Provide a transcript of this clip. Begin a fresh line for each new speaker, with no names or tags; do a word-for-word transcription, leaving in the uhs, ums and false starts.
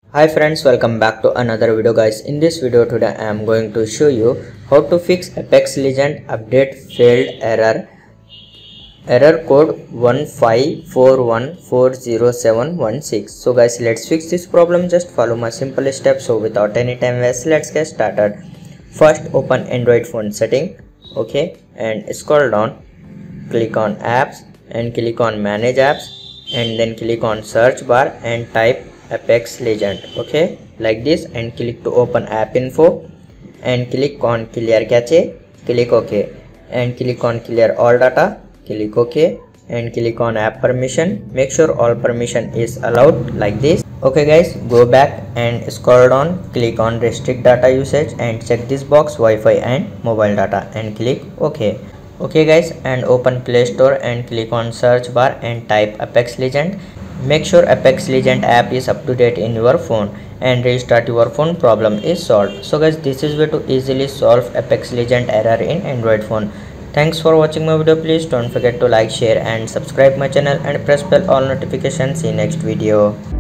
Hi friends, welcome back to another video guys. In this video today I am going to show you how to fix Apex Legends update failed error error code one five four one four zero seven one six. So guys, let's fix this problem. Just follow my simple steps. So without any time waste, let's get started. First, open Android phone setting, okay, and scroll down, click on apps and click on manage apps, and then click on search bar and type Apex Legend, okay, like this, and click to open app info and click on clear cache, click ok, and click on clear all data, click ok, and click on app permission. Make sure all permission is allowed, like this. Okay guys, go back and scroll down, click on restrict data usage and check this box Wi-Fi and mobile data and click ok. Okay guys, and open Play Store and click on search bar and type Apex Legend. Make sure Apex Legend app is up to date in your phone and restart your phone, problem is solved. So guys, this is way to easily solve Apex Legend error in Android phone. Thanks for watching my video. Please don't forget to like, share and subscribe my channel and press bell all notifications. See you next video.